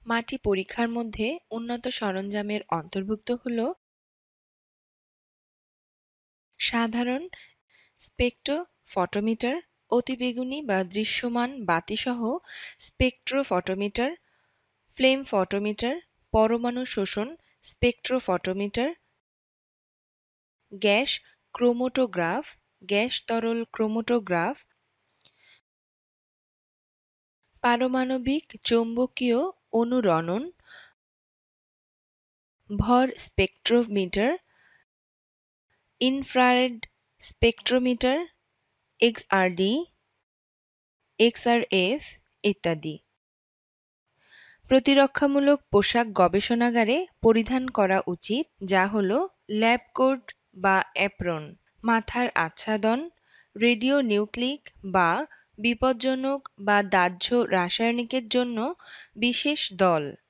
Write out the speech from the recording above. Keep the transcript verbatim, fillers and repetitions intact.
মাটি পরীক্ষার মধ্যে উন্নত সরঞ্জামের অন্তর্ভুক্ত হল সাধারণ স্পেকট্রোফটোমিটার, অতিবেগুনি বা দৃশ্যমান বাতিসহ স্পেকট্রোফটোমিটার, ফ্লেম ফটোমিটার, পরমাণু শোষণ স্পেকট্রোফটোমিটার, গ্যাস ক্রোমোটোগ্রাফ, গ্যাস তরল ক্রোমোটোগ্রাফ, পারমাণবিক চৌম্বকীয় অনুরণন, ভর spectrometer, infrared spectrometer, XRD, XRF ইত্যাদি। প্রতিরক্ষামূলক পোশাক গবেষণাগারে পরিধান করা উচিত, যা হল ল্যাব কোট বা অ্যাপ্রন, মাথার আচ্ছাদন, রেডিও নিউক্লিক বা বিপজ্জনক বা দাহ্য রাসায়নিকের জন্য বিশেষ দল,